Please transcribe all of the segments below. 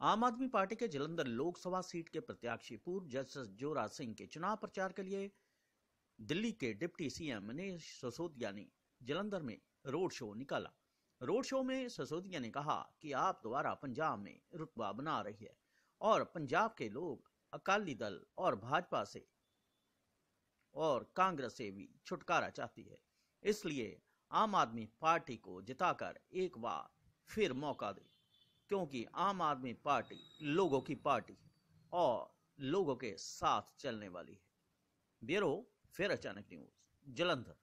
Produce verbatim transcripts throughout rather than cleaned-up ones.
आम आदमी पार्टी के जालंधर लोकसभा सीट के प्रत्याशी पूर्व जस्टिस जोरा सिंह के चुनाव प्रचार के लिए दिल्ली के डिप्टी सीएम मनीष सिसोदिया ने जालंधर में रोड शो निकाला। रोड शो में सिसोदिया ने कहा कि आप द्वारा पंजाब में रुतबा बना रही है और पंजाब के लोग अकाली दल और भाजपा से और कांग्रेस से भी छुटकारा चाहती है, इसलिए आम आदमी पार्टी को जिताकर एक बार फिर मौका दे, क्योंकि आम आदमी पार्टी लोगों की पार्टी और लोगों के साथ चलने वाली है। ब्यूरो फिर अचानक न्यूज, जालंधर।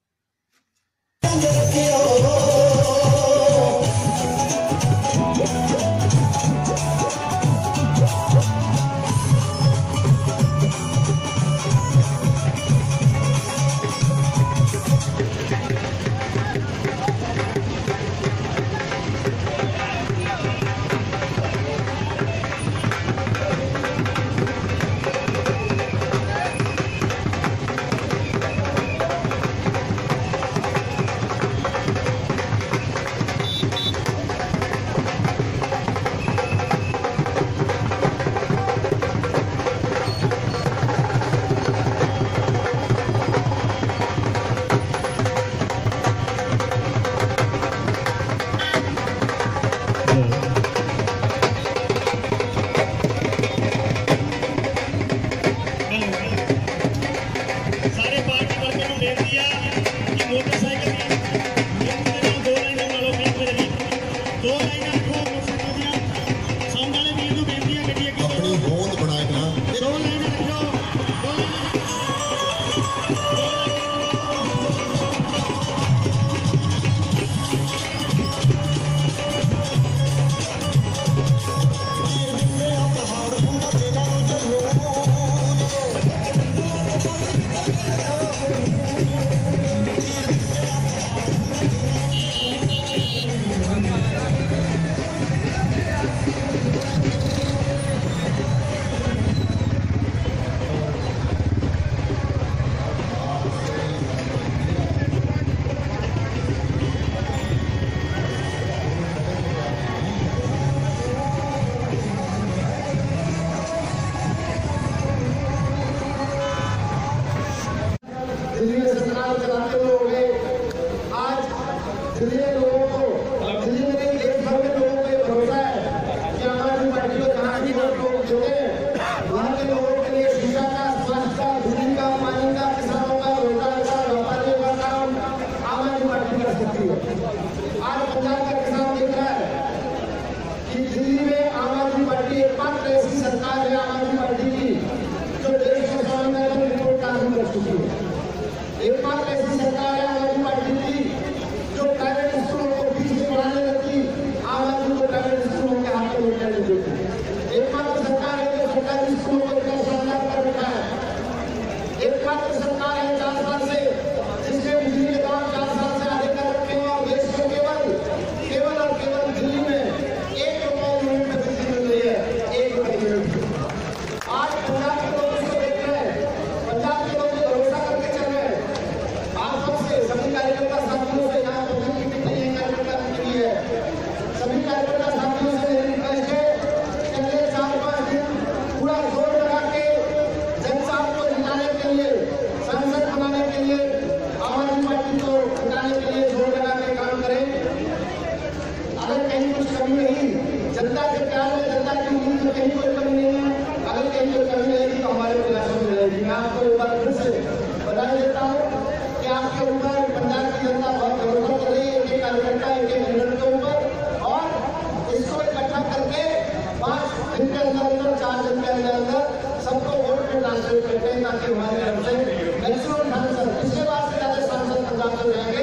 एक बार ऐसी सरकार है आम आदमी पार्टी की जो प्राइवेट स्कूलों को फीस में बढ़ाने लगी, आम आदमी को प्राइवेट स्कूलों के हाथ में उठाने देती। एक बार तो सरकार है जो सरकारी स्कूलों को इतना शानदार कर रखा है। एक बार तो सरकार है चार साल से जिसने बिजली के दाम चार साल से आधे कर रखे हैं और देश में केवल केवल और केवल दिल्ली में एक रुपये यूनिट में बिजली मिल रही है, एक रुपये यूनिट। आज पंजाब के लोग इसको देख रहे हैं, पंजाब के लोग भरोसा करके चल रहे हैं। आप सबसे सभी कार्यकर्ता साथियों से यहाँ पहुंचने की कितनी है कार्यकर्ता की है, सभी कार्यकर्ता साथियों से रिक्वेस्ट है, अगले चार पाँच दिन पूरा जोर लगा के जनता को जिताने के लिए, सांसद बनाने के लिए, आम आदमी पार्टी को जिताने के लिए जोर लगा के काम करें। अगर कहीं कुछ कमी नहीं, जनता के प्यार में, जनता की उम्मीद में कहीं कोई कमी नहीं है, अगर कहीं कोई कमी रहेगी तो हमारे प्रयासों में रहेगी। मैं आपको एक बार फिर से बधाई देता हूँ कि आपके ऊपर पंजाब की जनता बहुत भरोसा कर रही है, एक एक कार्यकर्ता, एक एक लीडर के ऊपर, और इसको इकट्ठा करके पांच दिन के अंदर अंदर, चार दिन के अंदर अंदर सबको वोट में ट्रांसफर करते हैं, ताकि हमारे तरफ से मैक्सिमम सांसद, पिछले बार से ज्यादा सांसद पंजाब से जाएंगे।